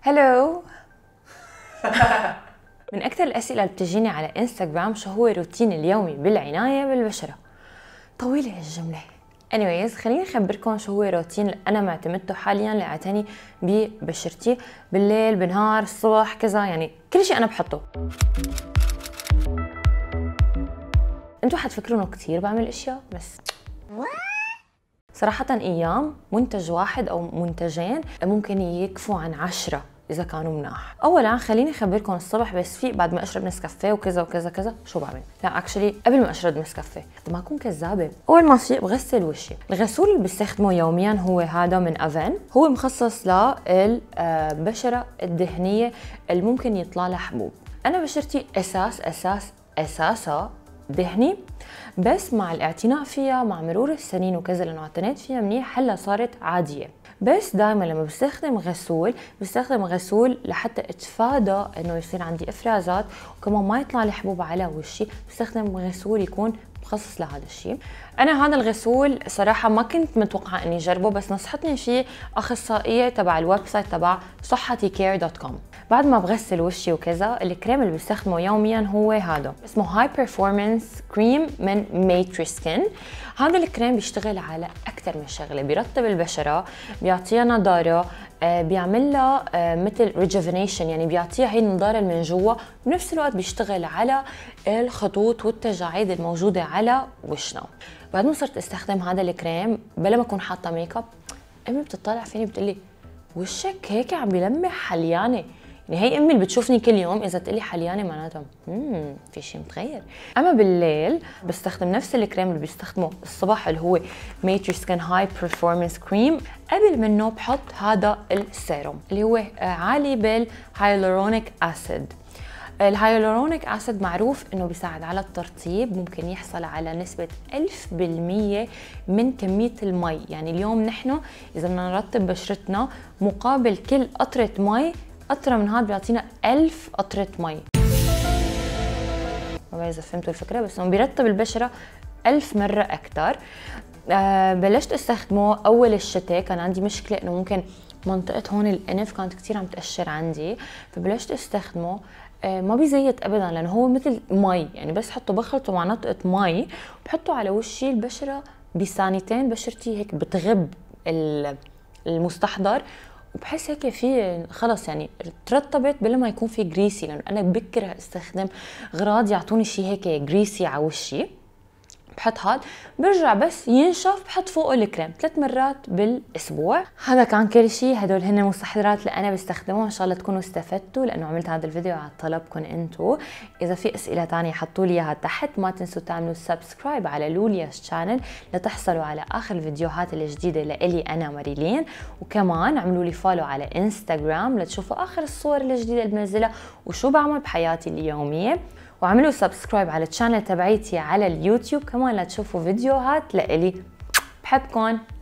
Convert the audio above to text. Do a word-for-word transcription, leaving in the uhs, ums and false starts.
هلو. من أكثر الأسئلة اللي بتجيني على انستغرام شو هو روتيني اليومي بالعناية بالبشرة. طويلة الجملة. anyways خليني أخبركم شو هو روتين اللي أنا معتمدته حاليا لأعتني ببشرتي بالليل بالنهار الصبح كذا، يعني كل شيء أنا بحطه. انتوا حتفكروا انه كثير بعمل اشياء، بس صراحة ايام منتج واحد او منتجين ممكن يكفوا عن عشرة اذا كانوا مناح. اولا خليني اخبركم الصبح بس فيق بعد ما اشرب نسكافيه وكذا وكذا كذا شو بعمل. لا اكشلي قبل ما اشرب نسكافيه ما اكون كذابه، اول ما فيق بغسل وشي. الغسول اللي بستخدمه يوميا هو هذا من افن، هو مخصص للبشره الدهنيه اللي ممكن يطلع لها حبوب. انا بشرتي اساس اساس اساسها دهني، بس مع الاعتناء فيها مع مرور السنين وكذا لانه اعتنيت فيها منيح هلا صارت عاديه. بس دائما لما بستخدم غسول بستخدم غسول لحتى اتفادى انه يصير عندي افرازات وكمان ما يطلع لي حبوب على وشي، بستخدم غسول يكون مخصص لهذا الشيء. انا هذا الغسول صراحه ما كنت متوقعه اني اجربه، بس نصحتني فيه اخصائيه تبع الويب سايت تبع صحتي كير دوت كوم. بعد ما بغسل وشي وكذا الكريم اللي بستخدمه يوميا هو هذا اسمه هاي بيرفورمانس كريم من ماتريسكن. هذا الكريم بيشتغل على اكثر من شغله، بيرطب البشره، بيعطيها نضاره، بيعمل لها مثل ريجوفينيشن، يعني بيعطيها هي النضاره من جوا، بنفس الوقت بيشتغل على الخطوط والتجاعيد الموجوده على وشنا. بعد ما صرت استخدم هذا الكريم بلا ما اكون حاطه ميك اب، امي بتطلع فيني بتقلي وشك هيك عم بيلمع حليانه. يعني هي امي اللي بتشوفني كل يوم اذا تقلي حليانه معناتها امم في شيء متغير. اما بالليل بستخدم نفس الكريم اللي بيستخدمه الصبح اللي هو ماتريسكن هاي بيرفورمانس كريم. قبل منه بحط هذا السيروم اللي هو عالي بالهايلورونيك اسيد. الهايلورونيك اسيد معروف انه بيساعد على الترطيب، ممكن يحصل على نسبة ألف بالمية من كمية المي. يعني اليوم نحن اذا بدنا نرطب بشرتنا مقابل كل قطرة مي قطرة من هاد بيعطينا ألف قطرة مي. ما بعرف إذا فهمتوا الفكرة، بس انه بيرطب البشرة ألف مرة أكثر. آه بلشت استخدمه أول الشتاء، كان عندي مشكلة إنه ممكن منطقة هون الأنف كانت كتير عم تقشر عندي، فبلشت استخدمه. آه ما بيزيت أبدا لأنه هو مثل مي، يعني بس حطه بخلطه مع نقطة مي بحطه على وشي، البشرة بثانيتين بشرتي هيك بتغب المستحضر، وبحس هيك في خلص يعني ترطبت بلا ما يكون في جريسي، لانه انا بكره استخدم اغراض يعطوني شيء هيك جريسي على وشي. بحط هاد برجع بس ينشف بحط فوقه الكريم ثلاث مرات بالاسبوع. هذا كان كل شيء، هدول هن المستحضرات اللي انا بستخدمهم، ان شاء الله تكونوا استفدتوا لانه عملت هذا الفيديو على طلبكم انتم. اذا في اسئله ثانيه حطوا لي اياها تحت. ما تنسوا تعملوا سبسكرايب على لولياس شانل لتحصلوا على اخر الفيديوهات الجديده لإلي انا ماريلين، وكمان اعملوا لي فولو على انستغرام لتشوفوا اخر الصور الجديده اللي بنزلها وشو بعمل بحياتي اليوميه، وعملوا سبسكرايب على الشانل تبعيتي على اليوتيوب كمان لتشوفوا فيديوهات لإلي. بحبكن.